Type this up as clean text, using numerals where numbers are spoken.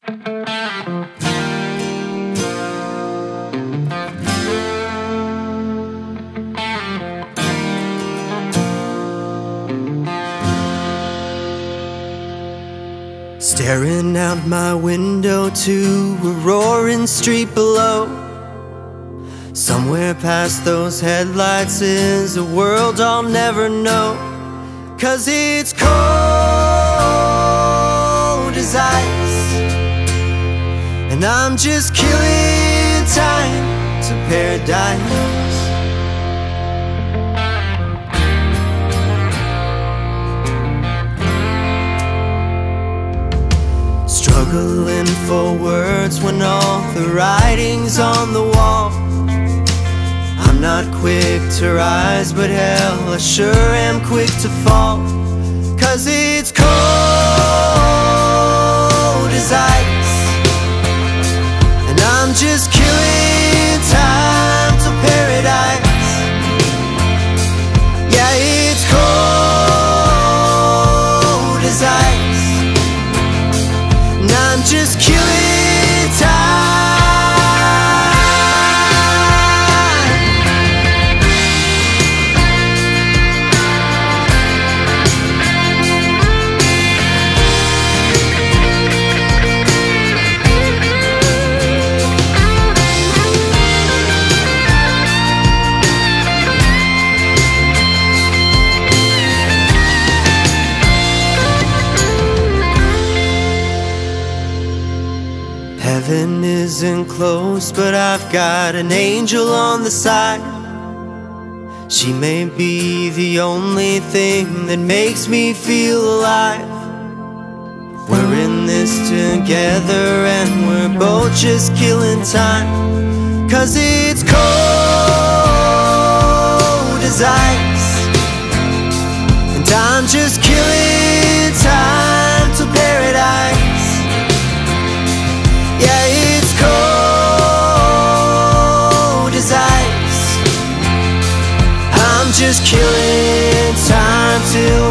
Staring out my window to a roaring street below. Somewhere past those headlights is a world I'll never know. 'Cause it's cold as ice, and I'm just killing time to paradise. Struggling for words when all the writing's on the wall. I'm not quick to rise, but hell, I sure am quick to fall. 'Cause it's cold as ice, and I'm just killing time till paradise. Yeah, it's cold as ice, and I'm just killing time. Heaven isn't close, but I've got an angel on the side. She may be the only thing that makes me feel alive. We're in this together and we're both just killing time. 'Cause it's cold as ice, and I'm just killing time till paradise. Yeah, it's cold as ice, I'm just killing time till